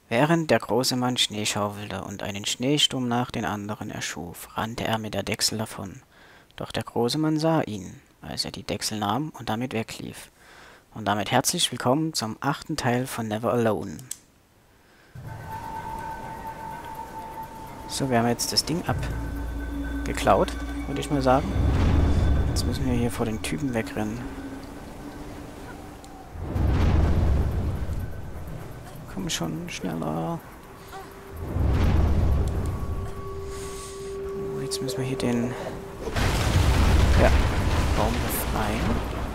Während der große Mann Schnee schaufelte und einen Schneesturm nach den anderen erschuf, rannte er mit der Dechsel davon. Doch der große Mann sah ihn, als er die Dechsel nahm und damit weglief. Und damit herzlich willkommen zum 8. Teil von Never Alone. So, wir haben jetzt das Ding abgeklaut, würde ich mal sagen. Jetzt müssen wir hier vor den Typen wegrennen. Komm schon, schneller. Oh, jetzt müssen wir hier den Baum befreien.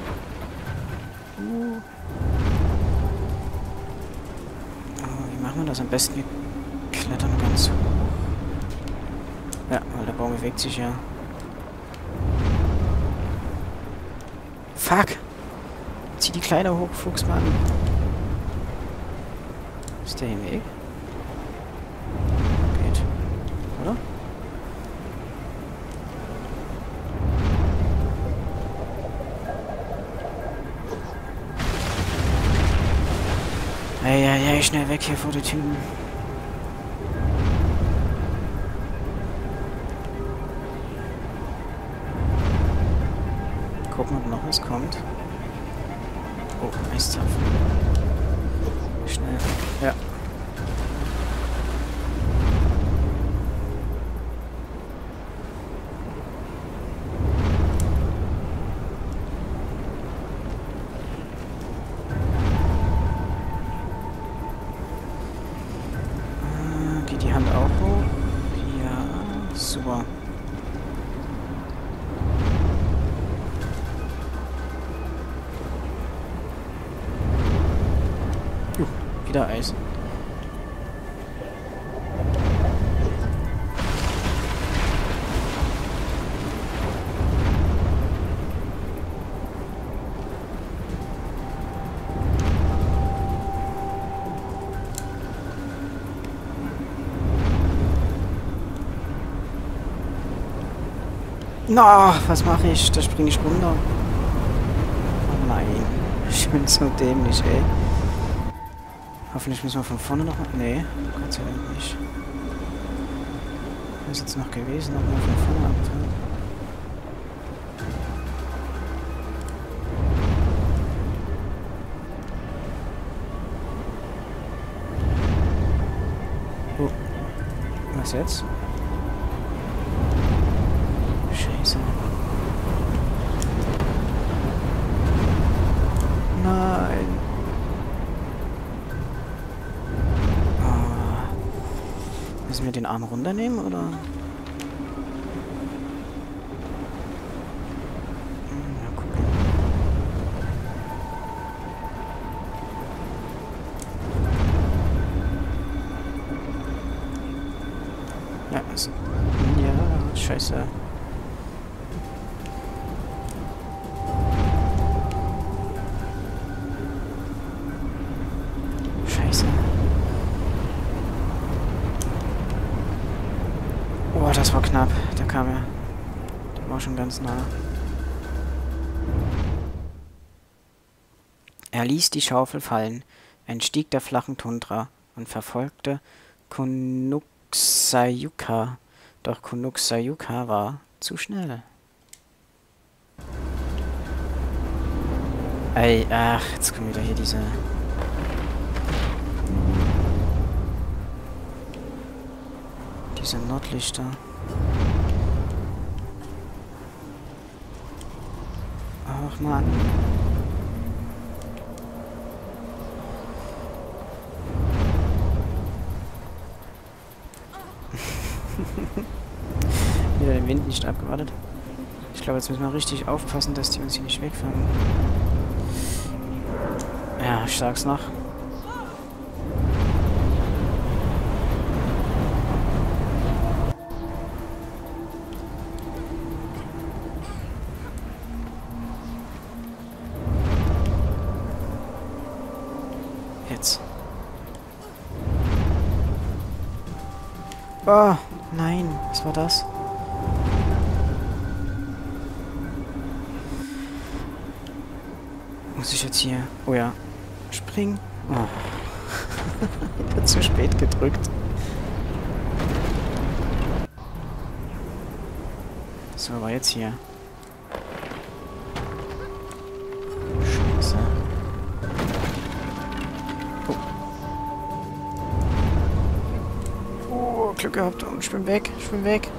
Oh, wie machen wir das am besten? Wir klettern ganz hoch. Ja, weil der Baum bewegt sich ja. Fuck! Zieh die Kleider hoch, Fuchsmann. Ist der im Weg? Geht. Oder? Eieiei, schnell weg hier vor die Typen. Gucken, ob noch was kommt. Oh, Eiszapfen. Schnell. Ja. Geht die Hand auch hoch? Ja, super. Wieder Eis. Na, was mache ich? Da springe ich runter. Oh nein. Ich bin so dämlich, ey. Hoffentlich müssen wir von vorne noch mal... Nee, Gott sei Dank nicht. Was ist jetzt noch gewesen? Noch mal von vorne abfahren. Oh. Was jetzt? Scheiße. Nein. Müssen wir den Arm runternehmen, oder? Ja, gucken. Ja, ja, scheiße. Scheiße. Oh, das war knapp. Der kam ja. Der war schon ganz nah. Er ließ die Schaufel fallen, entstieg der flachen Tundra und verfolgte Kunuxayuka. Doch Kunuxayuka war zu schnell. Ey, ach, jetzt kommen wieder hier diese... Diese Nordlichter. Ach Mann. Wieder den Wind nicht abgewartet. Ich glaube, jetzt müssen wir richtig aufpassen, dass die uns hier nicht wegfangen. Ja, ich sag's noch. Jetzt. Oh, nein. Was war das? Muss ich jetzt hier... Oh ja. Springen. Oh. Wieder zu spät gedrückt. So, war jetzt hier. Scheiße. Oh, Glück gehabt und ich bin weg, ich bin weg.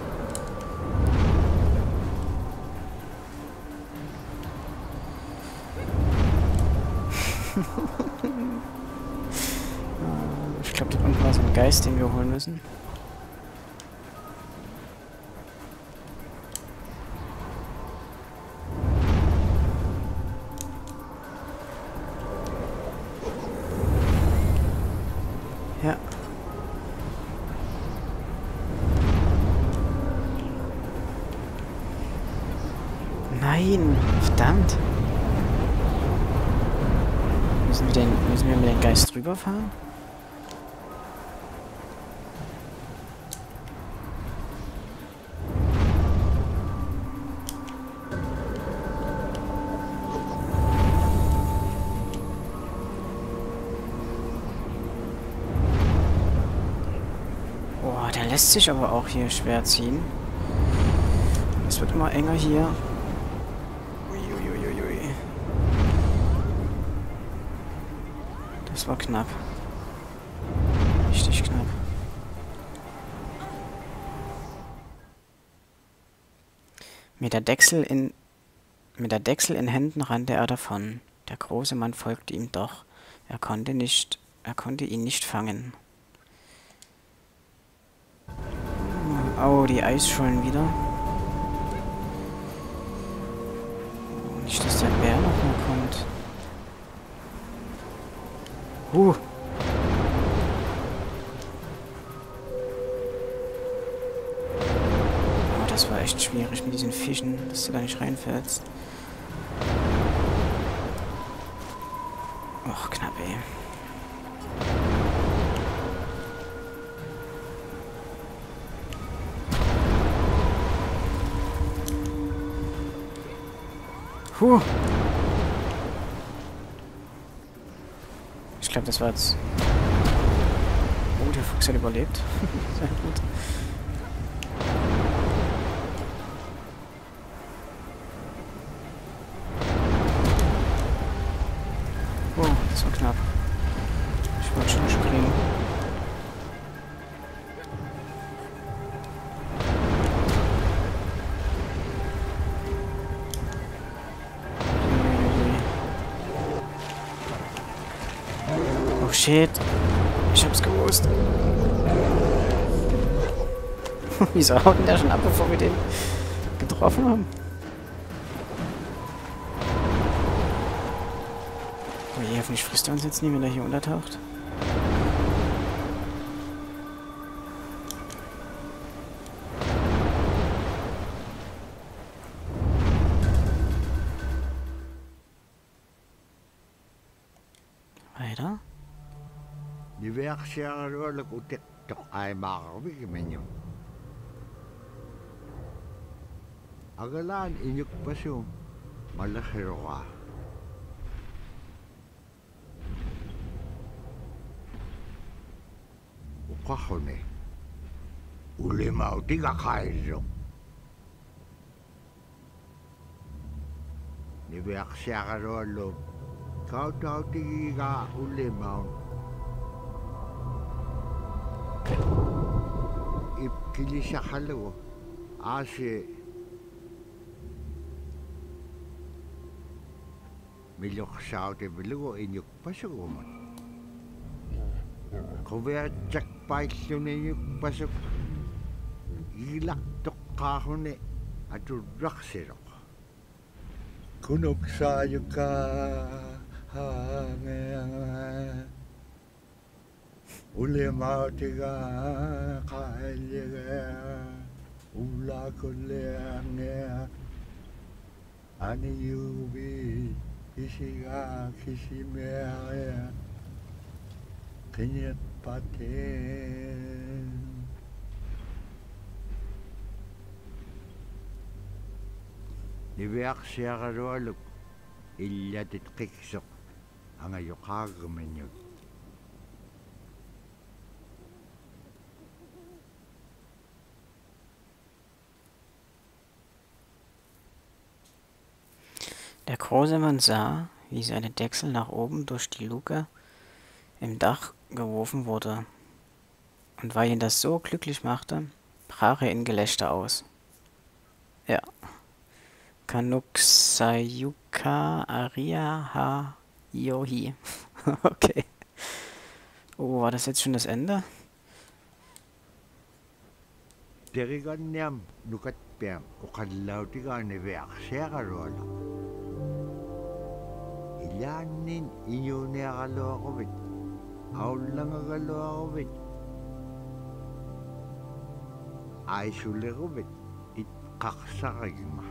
Ich glaube, da unten war so ein Geist, den wir holen müssen. Ja. Nein, verdammt. Müssen wir mit dem Geist rüberfahren? Boah, der lässt sich aber auch hier schwer ziehen. Es wird immer enger hier. Uiuiuiui. Das war knapp. Richtig knapp. Mit der Dechsel in Händen rannte er davon. Der große Mann folgte ihm doch. Er konnte ihn nicht fangen. Oh, die Eisschollen wieder. Nicht, dass der Bär noch mal kommt. Oh, das war echt schwierig mit diesen Fischen, dass du da nicht reinfällst. Och, knapp, ey. Ich glaube, das war jetzt... Oh, der Fuchs hat überlebt. Sehr gut. Oh, das war knapp. Ich wollte schon nicht kriegen. Oh shit. Ich hab's gewusst. Wieso haut denn der schon ab, bevor wir den getroffen haben? Oh je, hoffentlich frisst er uns jetzt nie, wenn er hier untertaucht. Weiter. Die werkzaamheden utek toch eenmaal weer menu. Agalaan inyuk paso malahiro ka. Ukahone. Ulima utiga kaiso. Ni werkzaamheden kau tau tiga ulima. Kilisa halo ase milok saute bilugo inyuk pasok man kovea jak paisyon inyuk pasok ilak tok kahone atu raksero kunok sayo ka hangea ule mautiga kailega ula kuleanga ani yubi isiga kisimea kenyet paten nibiak siagaroluk illa titkikso anga yuqagmenyuk Der große Mann sah, wie seine Dechsel nach oben durch die Luke im Dach geworfen wurde, und weil ihn das so glücklich machte, brach er in Gelächter aus. Ja. Kanuksayuka Aria Ha Yohi. Okay. Oh, war das jetzt schon das Ende? Teriganniam nukatpiam uqallautigaani viaqsiaqaruala. Ilaannin iñuuniaqaluaquvit aullangagaluaquvit aisuliquvit itqaqsaqaginga.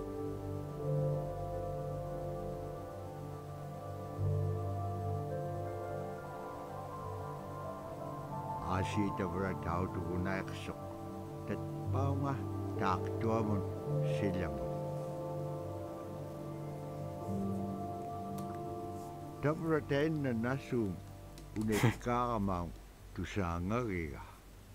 Aasiitavra tautugunaiqsoq tatpaunga taaqtuamun silamu. Tavra tainna nasum unetkaaramaun tusaangagiga.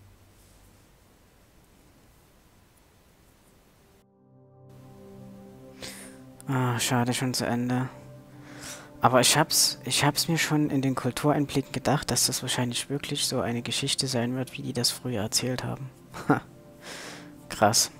Ah, schade, schon zu Ende. Aber ich hab's mir schon in den Kultureinblicken gedacht, dass das wahrscheinlich wirklich so eine Geschichte sein wird, wie die das früher erzählt haben. Ha, krass.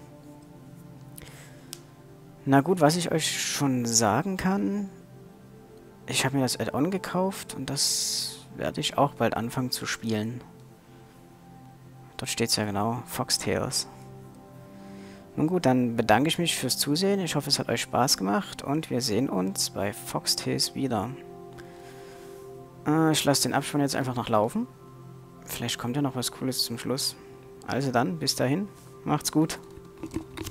Na gut, was ich euch schon sagen kann, ich habe mir das Add-on gekauft und das werde ich auch bald anfangen zu spielen. Dort steht's ja genau, Foxtails. Nun gut, dann bedanke ich mich fürs Zusehen. Ich hoffe, es hat euch Spaß gemacht und wir sehen uns bei Foxtails wieder. Ich lasse den Abspann jetzt einfach noch laufen. Vielleicht kommt ja noch was Cooles zum Schluss. Also dann, bis dahin, macht's gut.